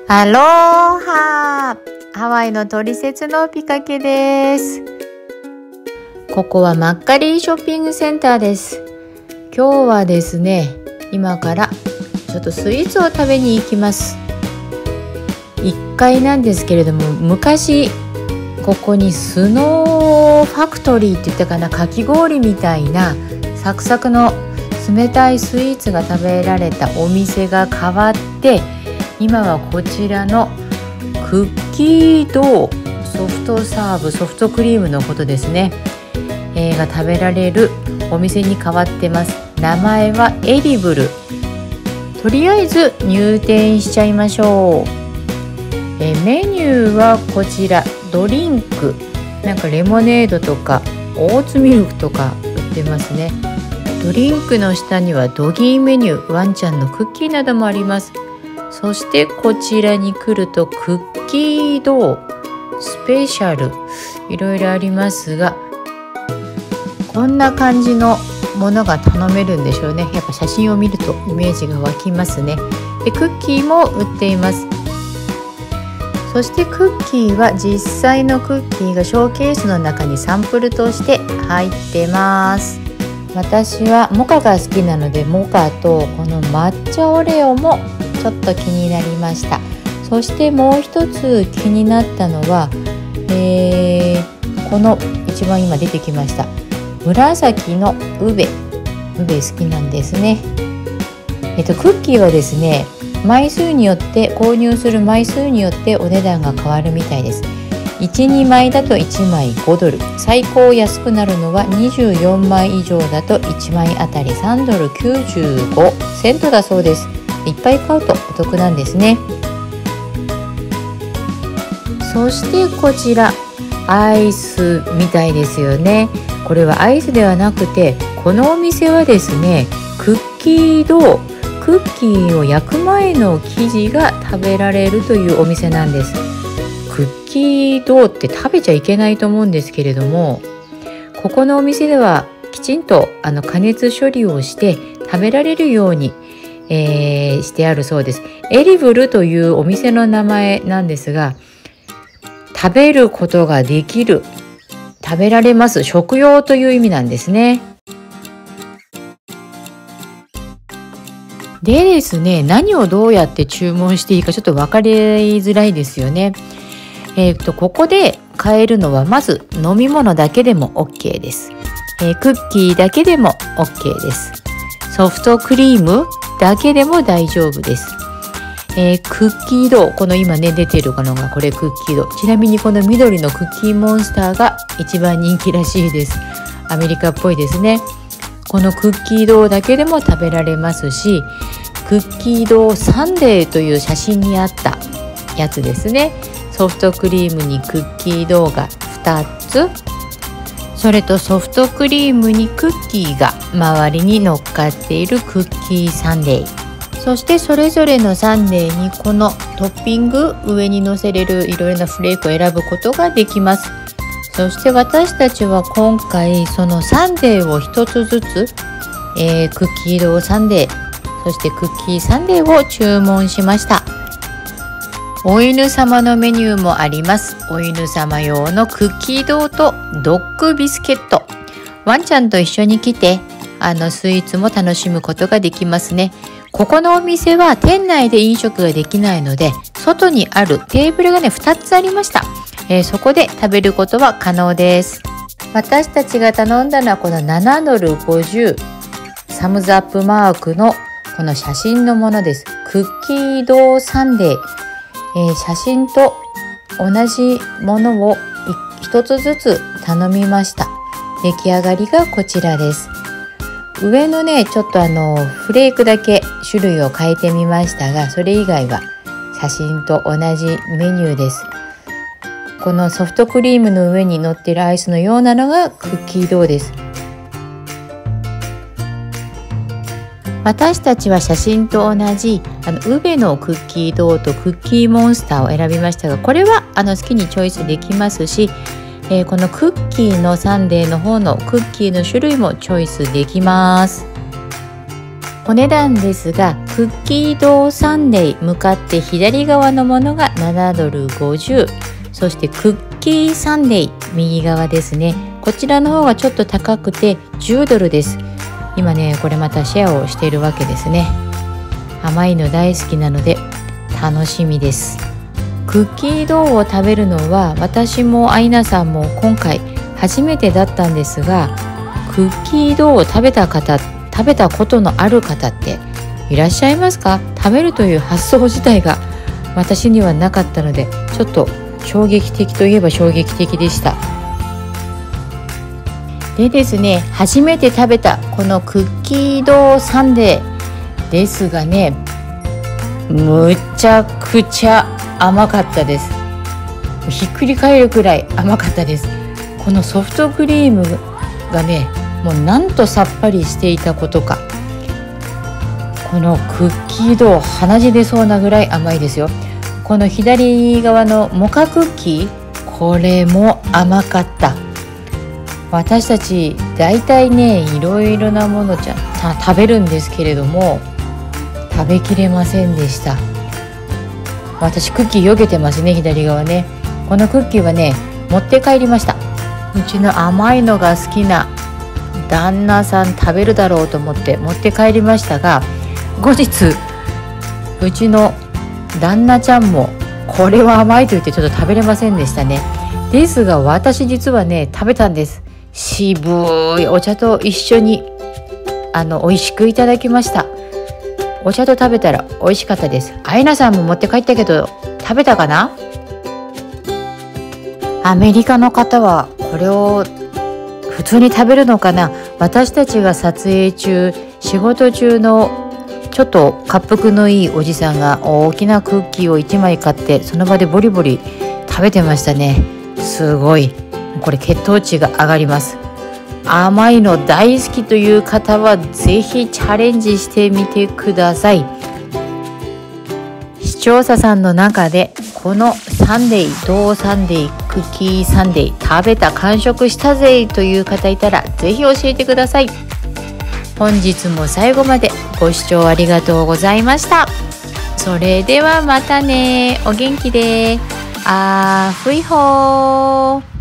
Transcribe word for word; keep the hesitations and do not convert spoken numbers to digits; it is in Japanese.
アロハ、ハワイのトリセツのピカケです。ここはマッカリーショッピングセンターです。今日はですね、今からちょっとスイーツを食べに行きます。いっかいなんですけれども、昔ここにスノーファクトリーって言ったかな、かき氷みたいなサクサクの冷たいスイーツが食べられたお店が変わって、今はこちらのクッキードーソフトサーブ、ソフトクリームのことですね、えー、が食べられるお店に変わってます。名前はエディブル。とりあえず入店しちゃいましょう。えー、メニューはこちら、ドリンクなんかレモネードとかオーツミルクとか売ってますね。ドリンクの下にはドギーメニュー、ワンちゃんのクッキーなどもあります。そしてこちらに来るとクッキードースペシャル、いろいろありますが、こんな感じのものが頼めるんでしょうね。やっぱ写真を見るとイメージが湧きますね。でクッキーも売っています。そしてクッキーは実際のクッキーがショーケースの中にサンプルとして入ってます。私はモカが好きなので、モカとこの抹茶オレオもちょっと気になりました。そしてもう一つ気になったのは、えー、この一番今出てきました紫のウベ。ウベ好きなんですね。えっとクッキーはですね、枚数によって購入する枚数によってお値段が変わるみたいです。いち、にまいだといちまいごドル、最高安くなるのはにじゅうよんまい以上だといちまいあたりさんドルきゅうじゅうごセントだそうです。いっぱい買うとお得なんですね。そしてこちらアイスみたいですよね。これはアイスではなくて、このお店はですね、クッキードー、クッキーを焼く前の生地が食べられるというお店なんです。クッキードーって食べちゃいけないと思うんですけれども、ここのお店ではきちんとあの加熱処理をして食べられるようにえー、してあるそうです。エディブルというお店の名前なんですが、食べることができる、食べられます、食用という意味なんですね。でですね、何をどうやって注文していいかちょっと分かりづらいですよね。えー、とここで買えるのはまず飲み物だけでも OK です。えー、クッキーだけでも OK です。ソフトクリームだけでも大丈夫です。えー、クッキードー、この今ね出てるのがこれクッキードー。ちなみにこの緑のクッキーモンスターが一番人気らしいです。アメリカっぽいですね。このクッキードーだけでも食べられますし、クッキードーサンデーという写真にあったやつですね。ソフトクリームにクッキードーがふたつ、それとソフトクリームにクッキーが周りに乗っかっているクッキーサンデー。そしてそれぞれのサンデーにこのトッピング、上に乗せれるいろいろなフレークを選ぶことができます。そして私たちは今回そのサンデーをひとつずつ、えー、クッキードーサンデー、そしてクッキーサンデーを注文しました。お犬様のメニューもあります。お犬様用のクッキードーとドッグビスケット。ワンちゃんと一緒に来て、あのスイーツも楽しむことができますね。ここのお店は店内で飲食ができないので、外にあるテーブルがねふたつありました。えー、そこで食べることは可能です。私たちが頼んだのはこのななドルごじゅう、サムズアップマークのこの写真のものです。クッキードーサンデー。えー、写真と同じものを一つずつ頼みました。出来上がりがこちらです。上のねちょっとあのフレークだけ種類を変えてみましたが、それ以外は写真と同じメニューです。このソフトクリームの上に乗っているアイスのようなのがクッキードーです。私たちは写真と同じあのウベのクッキードーとクッキーモンスターを選びましたが、これはあの好きにチョイスできますし、えー、このクッキーのサンデーの方のクッキーの種類もチョイスできます。 お値段ですが、クッキードーサンデー向かって左側のものがななドルごじゅう、そしてクッキーサンデー右側ですね、こちらの方がちょっと高くてじゅうドルです。今ねこれまたシェアをしているわけですね。甘いの大好きなので楽しみです。クッキードーを食べるのは私もアイナさんも今回初めてだったんですが、クッキードーを食べた方、食べたことのある方っていらっしゃいますか？食べるという発想自体が私にはなかったので、ちょっと衝撃的といえば衝撃的でした。でですね、初めて食べたこのクッキードーサンデーですがね、むちゃくちゃ甘かったです。ひっくり返るくらい甘かったです。このソフトクリームがね、もうなんとさっぱりしていたことか。このクッキードー鼻血出そうなぐらい甘いですよ。この左側のモカクッキー、これも甘かった。私たちだいたいねいろいろなものじゃ食べるんですけれども、食べきれませんでした。私クッキー避けてますね、左側ね。このクッキーはね持って帰りました。うちの甘いのが好きな旦那さん食べるだろうと思って持って帰りましたが、後日うちの旦那ちゃんもこれは甘いと言ってちょっと食べれませんでしたね。ですが私実はね食べたんです。渋いお茶と一緒にあの美味しくいただきました。お茶と食べたら美味しかったです。アイナさんも持って帰ったけど食べたかな？アメリカの方はこれを普通に食べるのかな？私たちが撮影中、仕事中のちょっと滑腹のいいおじさんが大きなクッキーをいちまい買ってその場でボリボリ食べてましたね。すごい、これ血糖値が上がります。甘いの大好きという方はぜひチャレンジしてみてください。視聴者さんの中でこのサンデー、ドーサンデー、クッキーサンデー食べた、完食したぜという方いたらぜひ教えてください。本日も最後までご視聴ありがとうございました。それではまたね。お元気で。あーふいほー。